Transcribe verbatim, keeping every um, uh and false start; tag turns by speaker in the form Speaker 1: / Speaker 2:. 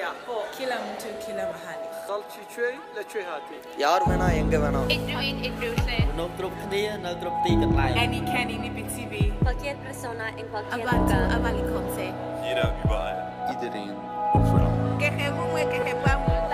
Speaker 1: yako.
Speaker 2: Kila mtu kila mahali.
Speaker 1: Dalchi chui le chui hati.
Speaker 3: Yar vena yenge vena.
Speaker 4: Idruin idruse.
Speaker 5: No tropnia no tropti kan lai.
Speaker 2: Any Kenny ni Bitibi.
Speaker 4: Cualquier persona en cualquier
Speaker 2: Abantu
Speaker 4: lugar.
Speaker 2: abalikonse.
Speaker 6: Iedereen overal.
Speaker 7: Que se que se